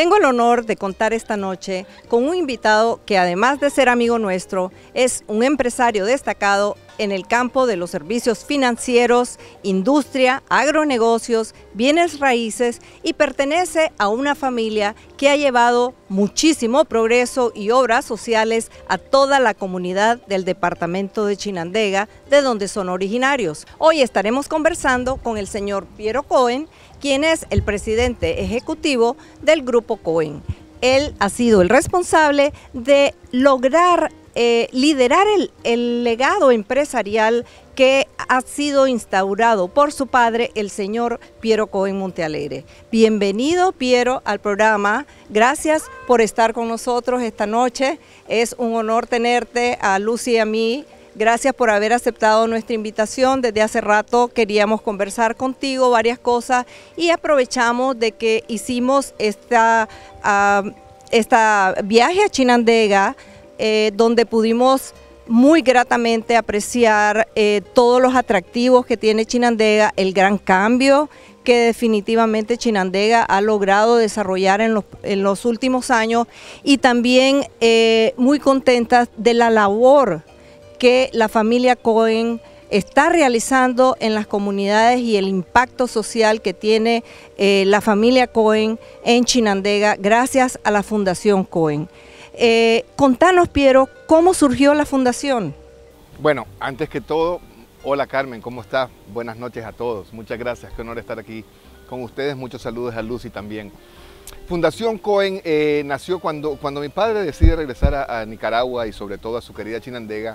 Tengo el honor de contar esta noche con un invitado que, además de ser amigo nuestro, es un empresario destacado en el campo de los servicios financieros, industria, agronegocios, bienes raíces, y pertenece a una familia que ha llevado muchísimo progreso y obras sociales a toda la comunidad del departamento de Chinandega, de donde son originarios. Hoy estaremos conversando con el señor Piero Cohen, quien es el presidente ejecutivo del Grupo Cohen. Él ha sido el responsable de lograr liderar el legado empresarial que ha sido instaurado por su padre, el señor Piero Cohen Montealegre. Bienvenido, Piero, al programa. Gracias por estar con nosotros esta noche. Es un honor tenerte, a Lucy y a mí. Gracias por haber aceptado nuestra invitación. Desde hace rato queríamos conversar contigo varias cosas y aprovechamos de que hicimos esta viaje a Chinandega, donde pudimos muy gratamente apreciar todos los atractivos que tiene Chinandega, el gran cambio que definitivamente Chinandega ha logrado desarrollar en los últimos años, y también muy contentas de la labor que la familia Cohen está realizando en las comunidades y el impacto social que tiene la familia Cohen en Chinandega gracias a la Fundación Cohen. Contanos, Piero, ¿cómo surgió la fundación? Bueno, antes que todo, hola Carmen, ¿cómo estás? Buenas noches a todos. Muchas gracias, qué honor estar aquí con ustedes. Muchos saludos a Lucy también. Fundación Cohen nació cuando mi padre decide regresar a Nicaragua y sobre todo a su querida Chinandega.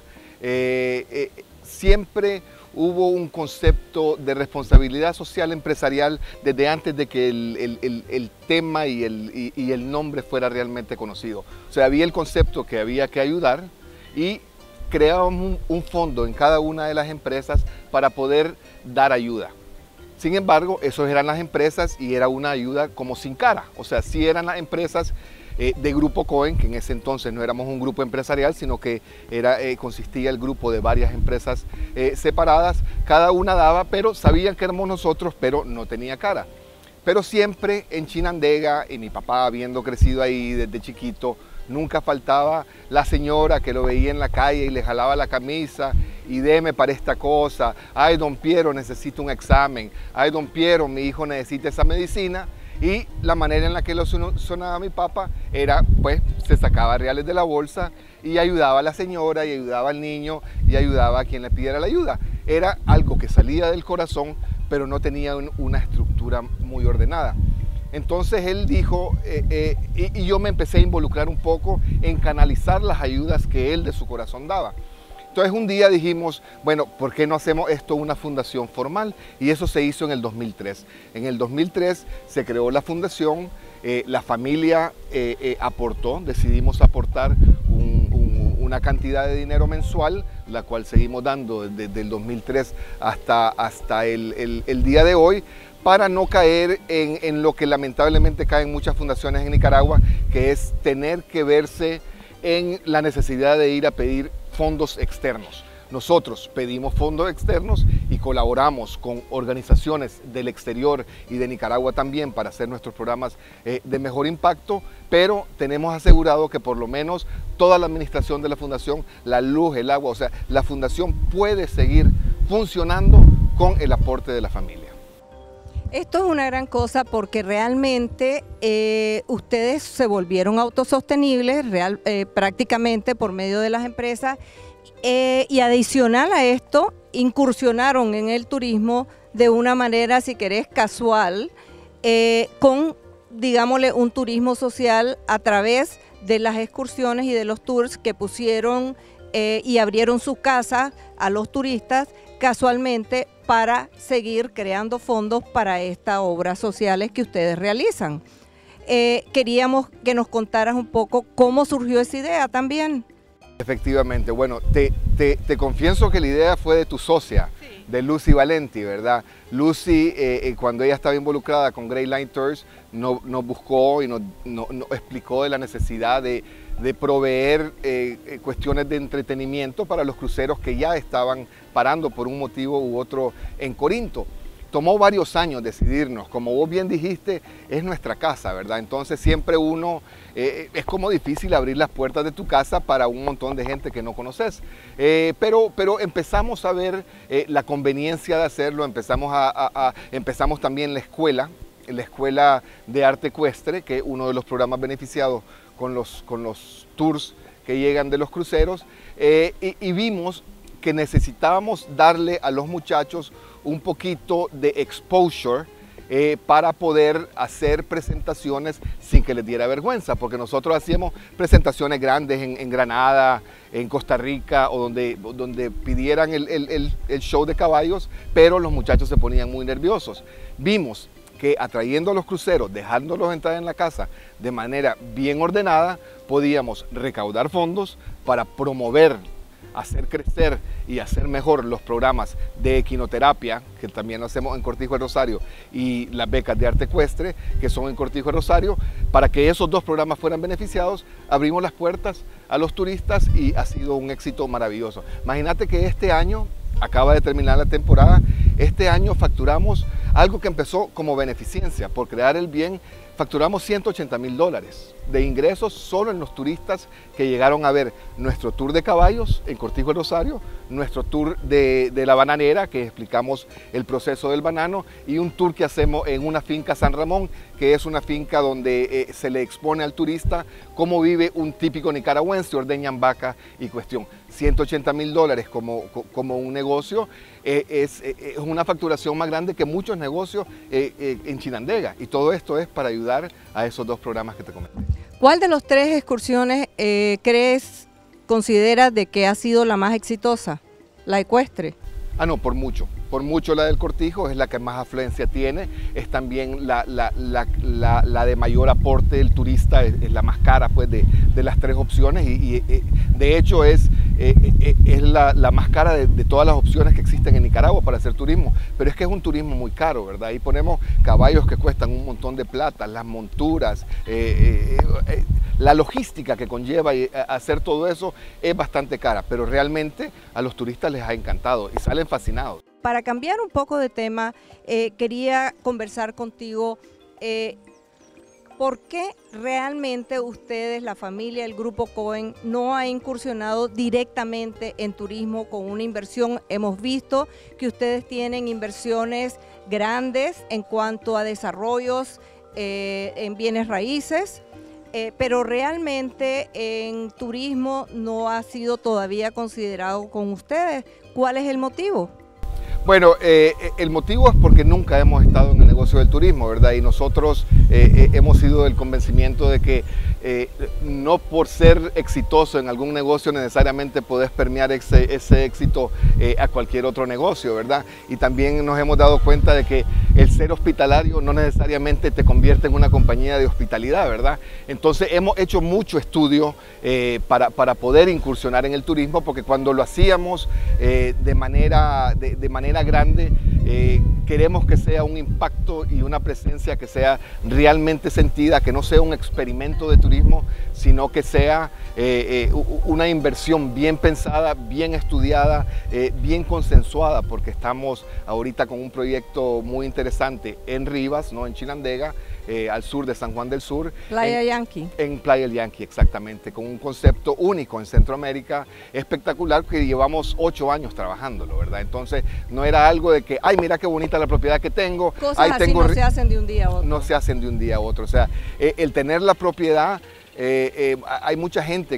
Siempre hubo un concepto de responsabilidad social empresarial desde antes de que el tema y el nombre fuera realmente conocido. O sea, había el concepto que había que ayudar y creábamos un fondo en cada una de las empresas para poder dar ayuda. Sin embargo, esos eran las empresas y era una ayuda como sin cara. O sea, sí eran las empresas de Grupo Cohen, que en ese entonces no éramos un grupo empresarial, sino que consistía el grupo de varias empresas separadas. Cada una daba, pero sabían que éramos nosotros, pero no tenía cara. Pero siempre en Chinandega, y mi papá habiendo crecido ahí desde chiquito, nunca faltaba la señora que lo veía en la calle y le jalaba la camisa y deme para esta cosa. Ay, don Piero, necesito un examen. Ay, don Piero, mi hijo necesita esa medicina. Y la manera en la que lo sonaba mi papá era, pues, se sacaba reales de la bolsa y ayudaba a la señora y ayudaba al niño y ayudaba a quien le pidiera la ayuda. Era algo que salía del corazón, pero no tenía una estructura muy ordenada. Entonces él dijo, y yo me empecé a involucrar un poco en canalizar las ayudas que él de su corazón daba. Entonces un día dijimos, bueno, ¿por qué no hacemos esto una fundación formal? Y eso se hizo en el 2003. En el 2003 se creó la fundación, la familia aportó, decidimos aportar una cantidad de dinero mensual, la cual seguimos dando desde el 2003 hasta el día de hoy, para no caer en lo que lamentablemente caen muchas fundaciones en Nicaragua, que es tener que verse en la necesidad de ir a pedir fondos externos. Nosotros pedimos fondos externos y colaboramos con organizaciones del exterior y de Nicaragua también para hacer nuestros programas de mejor impacto, pero tenemos asegurado que por lo menos toda la administración de la fundación, la luz, el agua, o sea, la fundación puede seguir funcionando con el aporte de la familia. Esto es una gran cosa porque realmente ustedes se volvieron autosostenibles prácticamente por medio de las empresas, y adicional a esto incursionaron en el turismo de una manera, si querés, casual, con, digámosle, un turismo social a través de las excursiones y de los tours que pusieron y abrieron sus casas a los turistas casualmente para seguir creando fondos para estas obras sociales que ustedes realizan. Queríamos que nos contaras un poco cómo surgió esa idea también. Efectivamente, bueno, te confieso que la idea fue de tu socia, sí, de Lucy Valenti, ¿verdad? Lucy, cuando ella estaba involucrada con Great Line Tours, nos buscó y nos explicó de la necesidad de proveer cuestiones de entretenimiento para los cruceros que ya estaban parando por un motivo u otro en Corinto. tomó varios años decidirnos. Como vos bien dijiste, es nuestra casa, ¿verdad? Entonces siempre uno, es como difícil abrir las puertas de tu casa para un montón de gente que no conoces. Pero empezamos a ver la conveniencia de hacerlo, empezamos también la escuela de arte ecuestre, que es uno de los programas beneficiados con los tours que llegan de los cruceros, y vimos que necesitábamos darle a los muchachos un poquito de exposure para poder hacer presentaciones sin que les diera vergüenza, porque nosotros hacíamos presentaciones grandes en Granada, en Costa Rica, o donde pidieran el show de caballos, pero los muchachos se ponían muy nerviosos. Vimos que atrayendo a los cruceros, dejándolos entrar en la casa de manera bien ordenada, podíamos recaudar fondos para promover, hacer crecer y hacer mejor los programas de equinoterapia, que también lo hacemos en Cortijo de Rosario, y las becas de arte ecuestre, que son en Cortijo de Rosario. Para que esos dos programas fueran beneficiados, abrimos las puertas a los turistas y ha sido un éxito maravilloso. Imagínate que este año, acaba de terminar la temporada, este año facturamos algo que empezó como beneficencia, por crear el bien, facturamos $180,000 de ingresos solo en los turistas que llegaron a ver nuestro tour de caballos en Cortijo de Rosario, nuestro tour de la bananera, que explicamos el proceso del banano, y un tour que hacemos en una finca San Ramón, que es una finca donde se le expone al turista cómo vive un típico nicaragüense, ordeñan vaca y cuestión. $180,000 como un negocio es una facturación más grande que muchos negocios en Chinandega, y todo esto es para ayudar a esos dos programas que te comenté. ¿Cuál de las tres excursiones consideras de que ha sido la más exitosa? ¿La ecuestre? Ah, no, por mucho la del Cortijo, es la que más afluencia tiene, es también la de mayor aporte del turista, es la más cara pues de las tres opciones, y de hecho es la más cara de todas las opciones que existen en Nicaragua para hacer turismo, pero es que es un turismo muy caro, ¿verdad? Ahí ponemos caballos que cuestan un montón de plata, las monturas, la logística que conlleva hacer todo eso es bastante cara, pero realmente a los turistas les ha encantado y salen fascinados. Para cambiar un poco de tema, quería conversar contigo, ¿por qué realmente ustedes, la familia, el Grupo Cohen, no ha incursionado directamente en turismo con una inversión? Hemos visto que ustedes tienen inversiones grandes en cuanto a desarrollos en bienes raíces, pero realmente en turismo no ha sido todavía considerado con ustedes. ¿Cuál es el motivo? Bueno, el motivo es porque nunca hemos estado en el negocio del turismo, ¿verdad? Y nosotros hemos sido del convencimiento de que no por ser exitoso en algún negocio necesariamente podés permear ese éxito a cualquier otro negocio, ¿verdad? Y también nos hemos dado cuenta de que el ser hospitalario no necesariamente te convierte en una compañía de hospitalidad, ¿verdad? Entonces hemos hecho mucho estudio para poder incursionar en el turismo, porque cuando lo hacíamos de manera grande, queremos que sea un impacto y una presencia que sea realmente sentida, que no sea un experimento de turismo, sino que sea una inversión bien pensada, bien estudiada, bien consensuada, porque estamos ahorita con un proyecto muy interesante en Rivas, ¿no? En Chinandega, al sur de San Juan del Sur. Playa Yankee. En Playa Yankee, exactamente, con un concepto único en Centroamérica, espectacular, que llevamos 8 años trabajándolo, ¿verdad? Entonces no era algo de que, ay, mira qué bonita la propiedad que tengo. Cosas así no se hacen de un día a otro. No se hacen de un día a otro, o sea, el tener la propiedad, hay mucha gente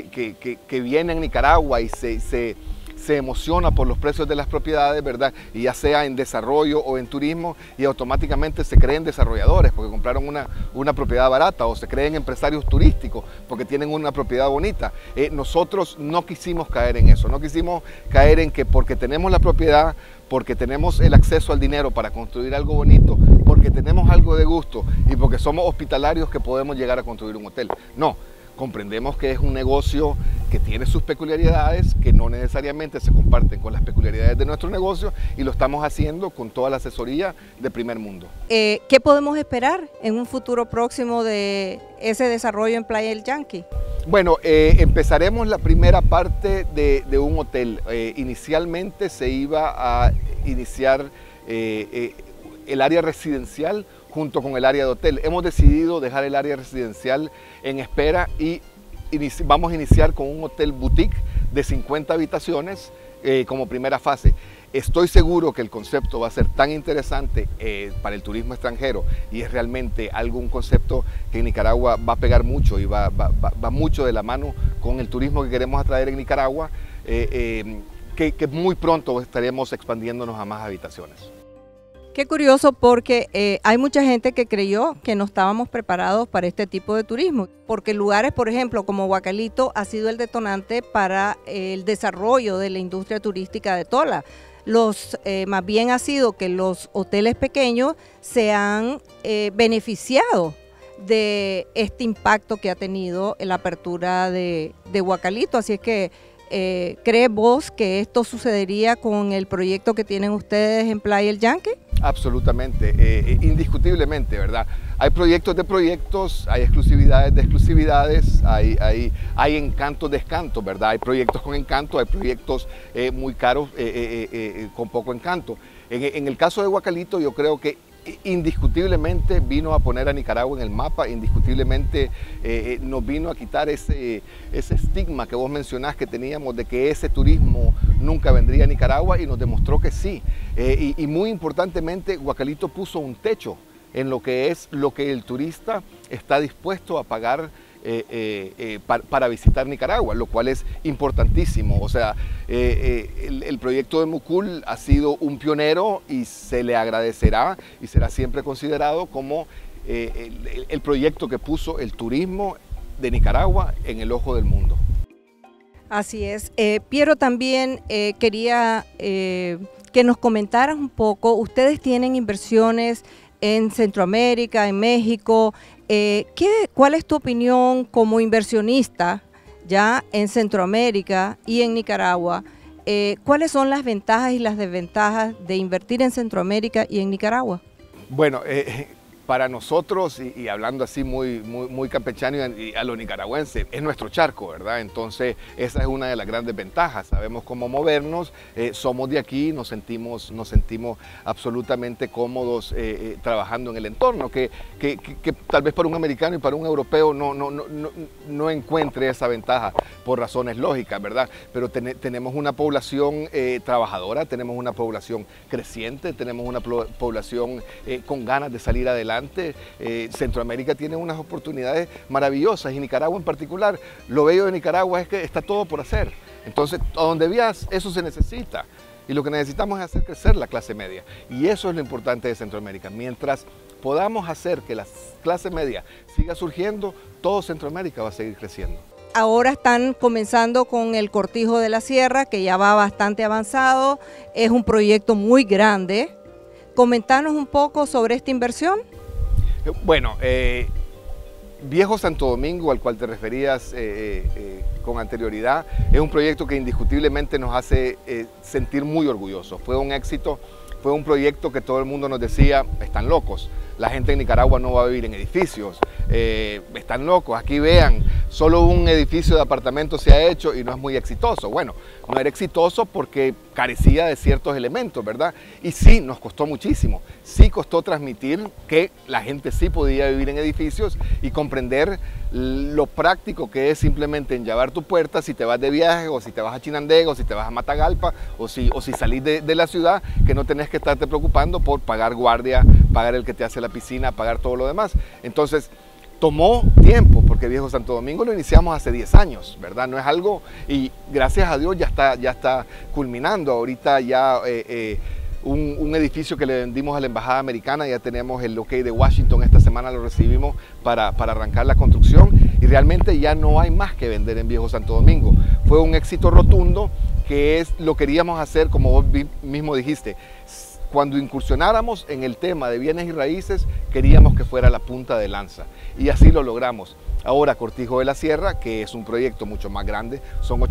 que viene en Nicaragua y se emociona por los precios de las propiedades, ¿verdad? Y ya sea en desarrollo o en turismo, y automáticamente se creen desarrolladores porque compraron una propiedad barata, o se creen empresarios turísticos porque tienen una propiedad bonita. Nosotros no quisimos caer en eso, no quisimos caer en que porque tenemos la propiedad, porque tenemos el acceso al dinero para construir algo bonito, porque tenemos algo de gusto y porque somos hospitalarios, que podemos llegar a construir un hotel. No. Comprendemos que es un negocio que tiene sus peculiaridades, que no necesariamente se comparten con las peculiaridades de nuestro negocio, y lo estamos haciendo con toda la asesoría de primer mundo. ¿Qué podemos esperar en un futuro próximo de ese desarrollo en Playa del Yankee? Bueno, empezaremos la primera parte de un hotel. Inicialmente se iba a iniciar el área residencial junto con el área de hotel. Hemos decidido dejar el área residencial en espera y vamos a iniciar con un hotel boutique de 50 habitaciones como primera fase. Estoy seguro que el concepto va a ser tan interesante para el turismo extranjero y es realmente un concepto que en Nicaragua va a pegar mucho y va mucho de la mano con el turismo que queremos atraer en Nicaragua, que muy pronto estaremos expandiéndonos a más habitaciones. Qué curioso, porque hay mucha gente que creyó que no estábamos preparados para este tipo de turismo, porque lugares, por ejemplo, como Huacalito ha sido el detonante para el desarrollo de la industria turística de Tola. Más bien ha sido que los hoteles pequeños se han beneficiado de este impacto que ha tenido la apertura de Huacalito, así es que ¿crees vos que esto sucedería con el proyecto que tienen ustedes en Playa El Yanque? Absolutamente, indiscutiblemente, ¿verdad? Hay proyectos de proyectos, hay exclusividades de exclusividades, hay encantos de encantos, ¿verdad? Hay proyectos con encanto, hay proyectos muy caros con poco encanto. En el caso de Huacalito, yo creo que indiscutiblemente vino a poner a Nicaragua en el mapa, indiscutiblemente nos vino a quitar ese estigma que vos mencionás que teníamos de que ese turismo nunca vendría a Nicaragua, y nos demostró que sí. Y muy importantemente, Huacalito puso un techo en lo que el turista está dispuesto a pagar para visitar Nicaragua, lo cual es importantísimo. O sea, el proyecto de Mucul ha sido un pionero y se le agradecerá y será siempre considerado como el proyecto que puso el turismo de Nicaragua en el ojo del mundo. Así es. Piero, también quería que nos comentaras un poco. Ustedes tienen inversiones en Centroamérica, en México. ¿Cuál es tu opinión como inversionista ya en Centroamérica y en Nicaragua? ¿Cuáles son las ventajas y las desventajas de invertir en Centroamérica y en Nicaragua? Bueno, para nosotros, y hablando así muy campechano y a lo nicaragüense, es nuestro charco, ¿verdad? Entonces esa es una de las grandes ventajas, sabemos cómo movernos, somos de aquí, nos sentimos absolutamente cómodos trabajando en el entorno, que tal vez para un americano y para un europeo no encuentre esa ventaja por razones lógicas, ¿verdad? Pero tenemos una población trabajadora, tenemos una población creciente, tenemos una población con ganas de salir adelante. Centroamérica tiene unas oportunidades maravillosas y Nicaragua en particular. Lo bello de Nicaragua es que está todo por hacer. Entonces, a donde veas, eso se necesita. Y lo que necesitamos es hacer crecer la clase media. Y eso es lo importante de Centroamérica. Mientras podamos hacer que la clase media siga surgiendo, todo Centroamérica va a seguir creciendo. Ahora están comenzando con el Cortijo de la Sierra, que ya va bastante avanzado. Es un proyecto muy grande. Comentanos un poco sobre esta inversión. Bueno, Viejo Santo Domingo, al cual te referías con anterioridad, es un proyecto que indiscutiblemente nos hace sentir muy orgullosos. Fue un éxito, fue un proyecto que todo el mundo nos decía, están locos, la gente en Nicaragua no va a vivir en edificios, están locos, aquí vean, solo un edificio de apartamentos se ha hecho y no es muy exitoso. Bueno, no era exitoso porque carecía de ciertos elementos, ¿verdad? Y sí, nos costó muchísimo, sí costó transmitir que la gente sí podía vivir en edificios y comprender lo práctico que es simplemente en llevar tu puerta si te vas de viaje o si te vas a Chinandega o si te vas a Matagalpa o si salís de la ciudad, que no tenés que estarte preocupando por pagar guardia, pagar el que te hace la piscina, pagar todo lo demás. Entonces, tomó tiempo, porque Viejo Santo Domingo lo iniciamos hace 10 años, ¿verdad? No es algo, y gracias a Dios ya está culminando. Ahorita ya un edificio que le vendimos a la Embajada Americana, ya tenemos el ok de Washington, esta semana lo recibimos para arrancar la construcción, y realmente ya no hay más que vender en Viejo Santo Domingo. Fue un éxito rotundo, que lo queríamos hacer, como vos mismo dijiste. Cuando incursionáramos en el tema de bienes y raíces, queríamos que fuera la punta de lanza, y así lo logramos. Ahora Cortijo de la Sierra, que es un proyecto mucho más grande, son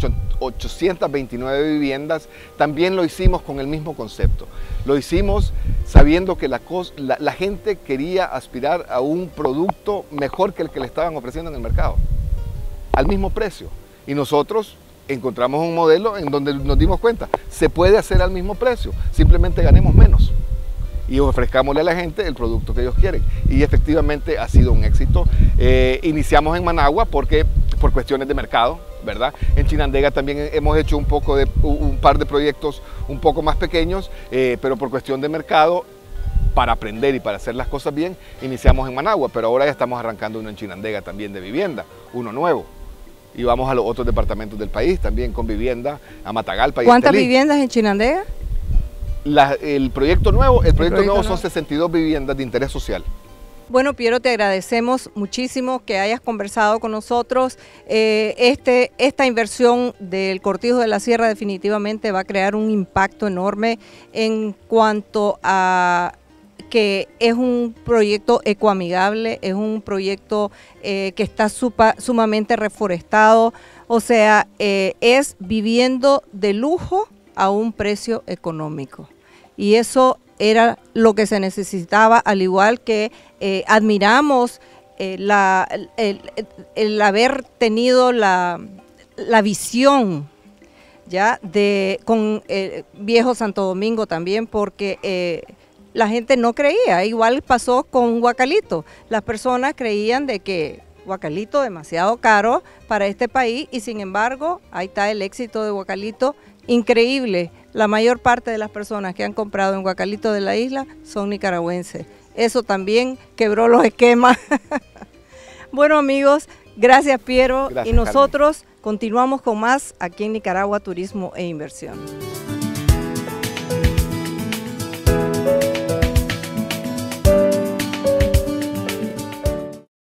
829 viviendas, también lo hicimos con el mismo concepto. Lo hicimos sabiendo que la gente quería aspirar a un producto mejor que el que le estaban ofreciendo en el mercado, al mismo precio. Y nosotros encontramos un modelo en donde nos dimos cuenta, se puede hacer al mismo precio, simplemente ganemos menos. y ofrezcámosle a la gente el producto que ellos quieren. Y efectivamente ha sido un éxito. Iniciamos en Managua por cuestiones de mercado, ¿verdad? En Chinandega también hemos hecho un par de proyectos un poco más pequeños, pero por cuestión de mercado, para aprender y para hacer las cosas bien, iniciamos en Managua, pero ahora ya estamos arrancando uno en Chinandega también de vivienda, uno nuevo. Y vamos a los otros departamentos del país también con vivienda, a Matagalpa y ¿Cuántas Estelí. viviendas en Chinandega? El proyecto nuevo son 62 viviendas de interés social. Bueno, Piero, te agradecemos muchísimo que hayas conversado con nosotros. Esta inversión del Cortijo de la Sierra definitivamente va a crear un impacto enorme en cuanto a que es un proyecto ecoamigable, es un proyecto que está sumamente reforestado, o sea, es viviendo de lujo a un precio económico. Y eso era lo que se necesitaba, al igual que admiramos el haber tenido la visión ya con Viejo Santo Domingo también, porque la gente no creía. Igual pasó con Guacalito. Las personas creían de que Guacalito demasiado caro para este país, y sin embargo ahí está el éxito de Guacalito, increíble. La mayor parte de las personas que han comprado en Guacalito de la isla son nicaragüenses. Eso también quebró los esquemas. Bueno, amigos, gracias, Piero. Gracias, y nosotros, Carmen, continuamos con más aquí en Nicaragua Turismo e Inversión.